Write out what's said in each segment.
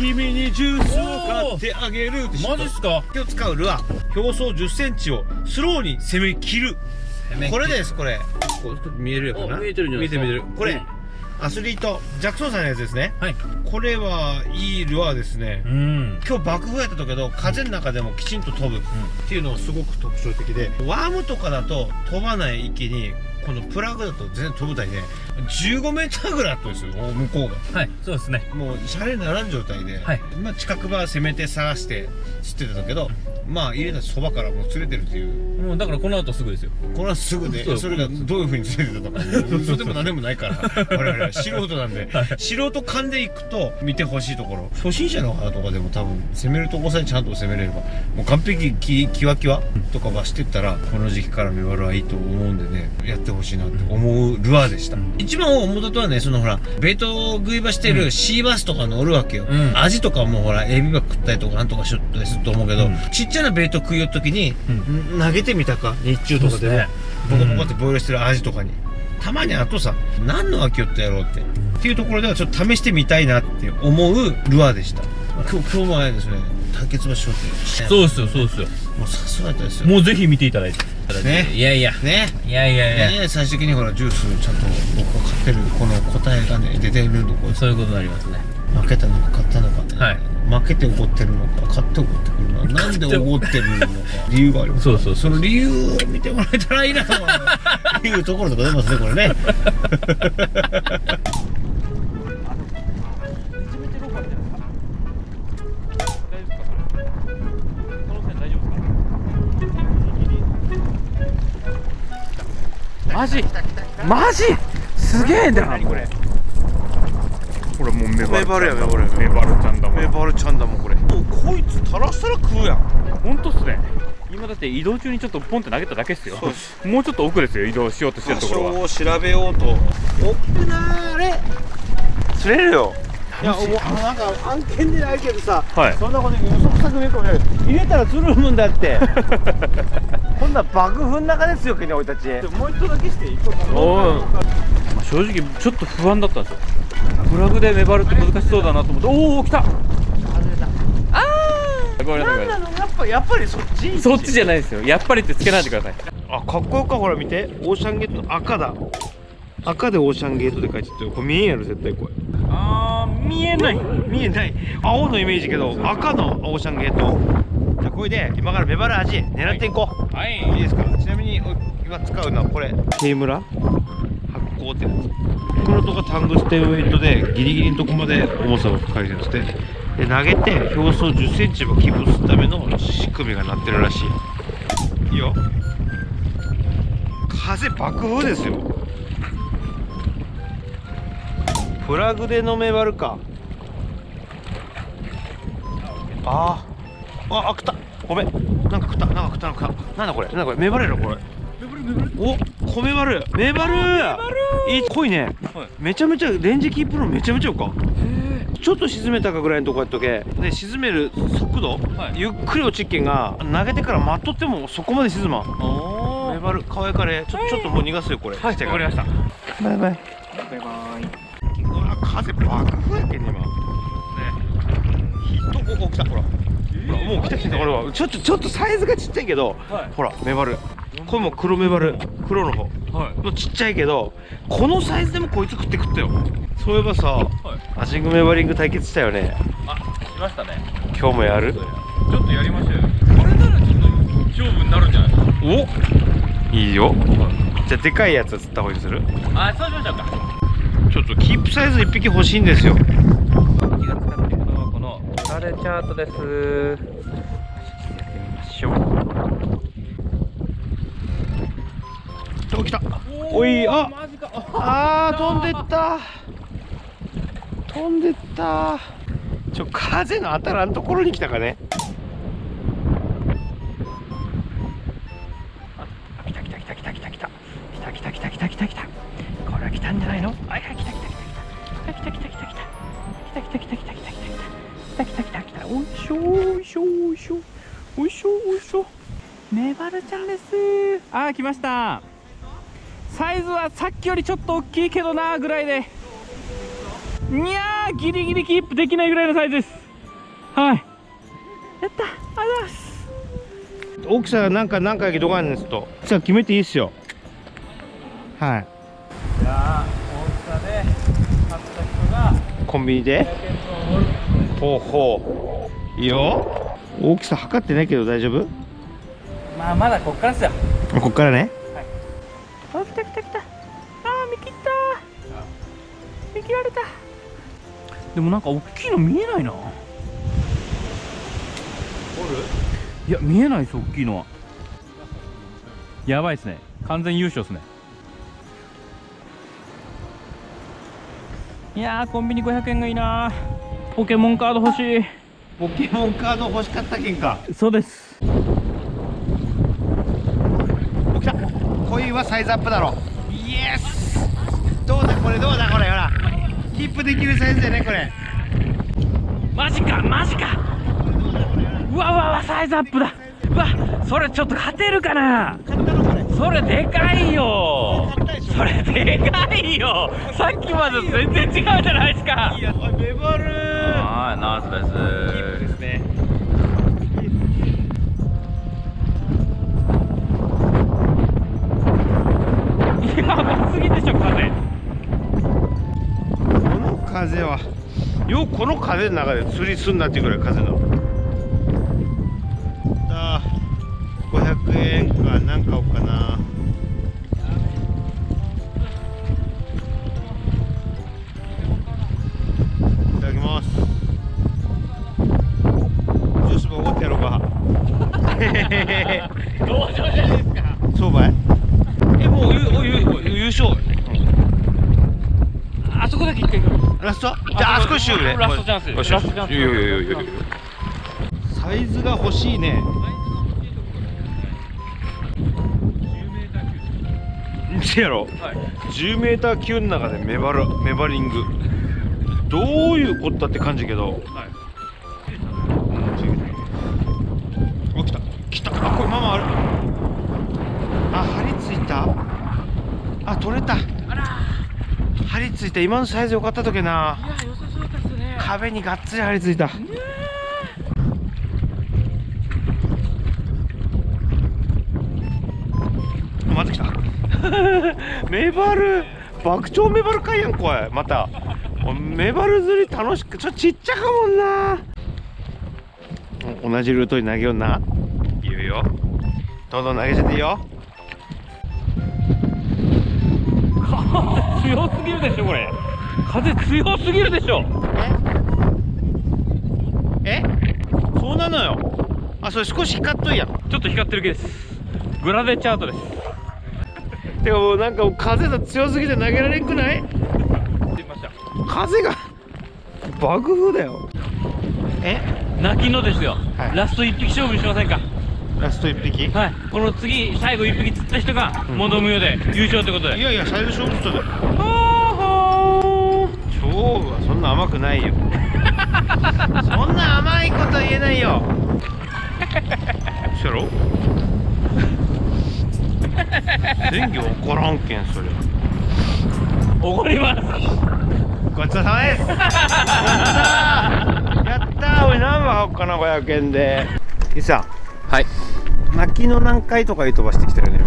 君にジュースを買ってあげるって。マジっすか。今日使うルアー、表層10センチをスローに攻め切る。これです、これ。こう見えるかな。見えてるじゃないですか。見えてる。これ、アスリート、ジャクソンさんのやつですね。はい。これはいいルアーですね。今日爆風やったけど、風の中でもきちんと飛ぶっていうのがすごく特徴的で、ワームとかだと飛ばない域に、このプラグだと全然飛ぶたいね、15メーターぐらいあったんですよ、向こうが。はい、そうですね。もうシャレにならん状態で、はい、まあ近くば攻めて探して釣ってたけど、まあ入れたそばからもう釣れてるっていう。もうだからこの後すぐですよ。この後すぐで、それがどういう風に釣れてたとか、それでも何でもないから、我々は素人なんで、素人勘で行くと見てほしいところ、初心者の方とかでも多分攻めるとこさえちゃんと攻めれれば、もう完璧キワキワとかはしてったら、この時期からメバルはいいと思うんでね、やってほしいなって思うルアーでした。一番表とはね、そのほら、ベイト食い場してるシーバスとか乗るわけよ。アジとかもほら、エビば食ったりとかなんとかしよったりすると思うけど、ちっちゃなベイト食いよった時に、投げてみたか、日中とかでね、ボコボコってボイルしてるアジとかに。たまにあとさ、何の秋よってやろうって。っていうところではちょっと試してみたいなって思うルアーでした。今日もあれですね、対決場しようって。そうですよ、そうですよ。もうさすがだったですよ。もうぜひ見ていただいて。ね。いやいや。ね。いやいやいや。最終的にほら、ジュースちゃんと僕が買ってるこの答えがね、出てるのこそういうことになりますね。負けたのか買ったのかね。はい。負けて怒ってるのか、勝って怒ってくるのか、なんで怒ってるのか、理由があります。そうそう。その理由を見てもらえたらいいなというところとか出ますね、これね。マジマジすげえな。何これ。これもうメバルや。メバルちゃんだもん。メバルちゃんだもんこれ。もうこいつ垂らしたら食うやん。ほんとっすね。今だって移動中にちょっとポンって投げただけっすよ。もうちょっと奥ですよ、移動しようとしてるところは。場所を調べようと。奥なーれ釣れるよ。いや、なんか案件でないけどさ、そんなこと嘘くさくねえかもしれない。入れたら釣るもんだって。こんな爆風の中ですよ、国俺たち。もう一頭だけしていいと思う。正直ちょっと不安だったんですよ。プラグでメバルって難しそうだなと思って。おお、来た。ああ。ごめんなさい。やっぱりそっち。そっちじゃないですよ。やっぱりってつけないでください。あ、かっこよか、ほら見て。オーシャンゲート赤だ。赤でオーシャンゲートで書いてあって、これ見えんやろ絶対これ。あー、見えない見えない。青のイメージけど赤のオーシャンゲート。じゃあこれで今からメバル味狙っていこう。はい、いいですか。ちなみに今使うのはこれケイムラ発光ってやつ。このとこタングステンウェイトでギリギリのとこまで重さを改善してで投げて表層10センチもキープするための仕組みがなってるらしい。いいよ。風爆風ですよ。プラグでのメバルか。あ来た。ごめん。なんか食った。なんだこれ。なんだこれ。メバルやろこれ。お、コメバル。メバル。いい濃いね。めちゃめちゃレンジキープのめちゃめちゃよか。ちょっと沈めたかぐらいのとこやっとけ。で沈める速度、ゆっくり落ちっけんが投げてから待っとってもそこまで沈まん。メバル可愛いかれ。ちょっともう逃がすよこれ。はい、わかりました。バイバイ。うわ、風爆風やけんね今。ね。お、来た。ほら。もう来たこれはちょっとサイズがちっちゃいけど、ほらメバル。これも黒メバル、黒の方のちっちゃいけど、このサイズでもこいつ食ったよ。そういえばさ、アジングメバリング対決したよね。あ、しましたね。今日もやる？ちょっとやりましょうよ。これならちょっと勝負になるんじゃないですか。お、いいよ。じゃあでかいやつ釣った方がいいする？あ、そうしましょうか。ちょっとキープサイズ1匹欲しいんですよ。僕が使っているのはこのサレチャートです。やってみましょう。来た。おい、あ、飛んでった。風の当たらんところに来たかね。来た。これは来たんじゃないの？はい、来た。おいしょ。メバルちゃんです。あ、来ました。サイズはさっきよりちょっと大きいけどなぐらいで、いやーギリギリキープできないぐらいのサイズです。 はい。やった。ありがとうございます。大きさなんか何回かどこあるんですと。さあ決めていいっすよ。はい。じゃあ大きさで買った人がコンビニで。ほうほう。いいよ。大きさ測ってないけど大丈夫？ まあまだこっからですよ。 こっからね。 はい。あ、来た来た来た。ああ、見切った。見切られた。でもなんか大きいの見えないな。おる？いや見えないです、大きいのは。やばいですね。完全優勝ですね。いやー、コンビニ500円がいいな。ポケモンカード欲しい。 ポケモンカード欲しかったけんか。 そうです。 来た。恋はサイズアップだろ。イエス。どうだこれ、どうだこれ、ほらキープできるサイズだねこれ。 マジかマジか。うわうわうわ、サイズアップだ。うわ、それちょっと勝てるかな。それでかいよ。それでかいよ。さっきまで全然違うじゃないですか。 いや、メバル。 はい、ナイスです。 キープですね。 やばすぎでしょ風。 この風はよくこの風の中で釣りすんなっていうぐらい風の。だ500円か何買おうかな。いただきます。ジュースもおごってやろうか。 同情じゃないですか。 そうばい。もう優勝。 あそこだけ一回ラスト？じゃああそこシューね。 ラストチャンス。ラストチャンス。 いやサイズが欲しいね。やろ、はい、10メーター級の中でメバリングどういうことだって感じけど、はい、あ、来た。あ、これママある。あ、張り付いた。あ、取れた。張り付いた。今のサイズ良かったとけな。 いや、良さそうですね。 壁にがっつり張り付いた。また来た。メバル、爆鳥メバルかいやん、これ。またメバル釣り楽しく、ちっちゃかもんな。同じルートに投げような。いいよ、どんどん投げちゃっていいよ。 風強すぎるでしょこれ。風強すぎるでしょ。 えそうなのよ。あ、それ少し光っといやん。 ちょっと光ってる系です。グラデチャートです。 てかもうなんか風が強すぎて投げられんくない？風が爆風だよ。 泣きのですよ、 はい、 ラスト1匹勝負にしませんか？ ラスト1匹、 はい、この次最後1匹釣った人が物無用で優勝ってことで、 いやいや、最後勝負したで。勝負はそんな甘くないよ。そんな甘いこと言えないよ。しろ鮮魚怒らんけん、それ怒ります。 ごちそうさまです。やったー。俺何羽買おうかな、500円で。いいさ。 はい。 泣きの何回とか飛ばしてきてるね。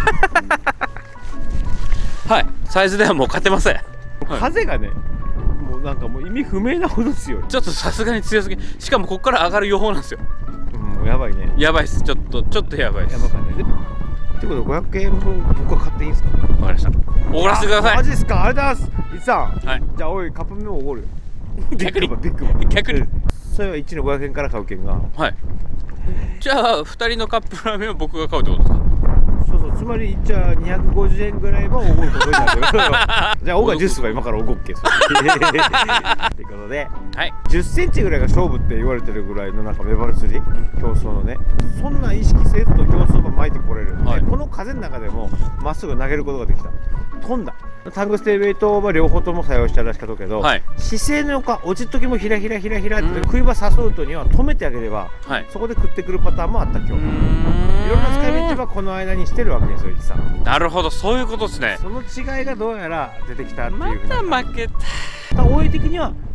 はい、サイズではもう勝てません。 風がね、もうなんかもう意味不明なほど強い。 ちょっとさすがに強すぎ。しかもここから上がる予報なんですよ。 もうやばいね。 やばいっす。ちょっとやばいっす。 やばかね。ってことで500円分僕は買っていいんですか？ わかりました。おごらせてください。 マジですか？ありがとうございます。いつさん。はい。じゃあおい、カップ麺おごるよ。 逆に。 逆に。それは1の500円から買う券が。 はい。じゃあ2人のカップラーメンを僕が買うってことですか？ そうそう、つまりじゃあ250円ぐらいはおごることになる。じゃあオガジュースが今からおごっけ。ということで、はい、10センチぐらいが勝負って言われてるぐらいのなんかメバル釣り競争のね、そんな意識せずと競争が巻いてこれる、はい、この風の中でもまっすぐ投げることができた。飛んだ。タングステンウェイトは両方とも採用したらしかったけど、はい、姿勢の横落ちっときもひらひらって食い場誘うとには止めてあげれば、はい、そこで食ってくるパターンもあった今日。いろんな使い道はこの間にしてるわけですよ、さん。 なるほど、そういうことですね。 その違いがどうやら出てきたっていう。 また負けた。 大江的には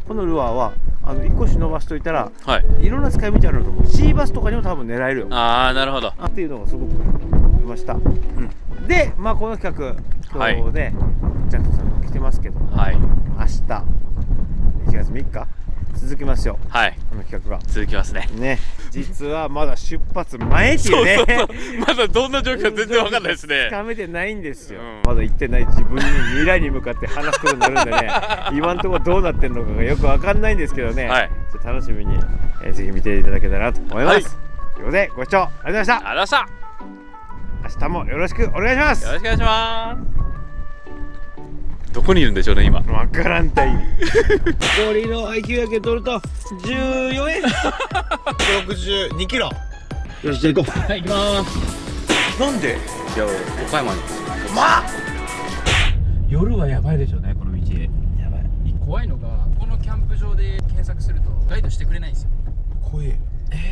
このルアーは1個伸ばしといたら、 はい、 いろんな使い道あると思う。シーバスとかにも多分狙えるよ。 ああ、なるほど。 っていうのがすごく思いました。で、まあこの企画今日ね、ジャクソンさんも来てますけど、 はい、 明日1月3日続きますよ。 はい、 この企画が続きますね。 ね、実はまだ出発前っていうね。 そうまだどんな状況か全然わかんないですね。 つかめてないんですよ。まだ行ってない自分に未来に向かって話すことになるんでね。今のところどうなってるのかがよくわかんないんですけどね。はい、ちょっと楽しみに、ぜひ見ていただけたらと思います。はい、ということでご視聴ありがとうございました。 ありがとうございました。 明日もよろしくお願いします。 よろしくお願いします。どこにいるんでしょうね今。 わからんたい。氷の配給やけ取ると14円。62キロ。よし、じゃあ行こう。 はい、行きます。 なんで？ じゃあ岡山に。 まあ。 夜はやばいでしょうね、この道。やばい。怖いのがこのキャンプ場で検索するとガイドしてくれないんですよ。 怖い。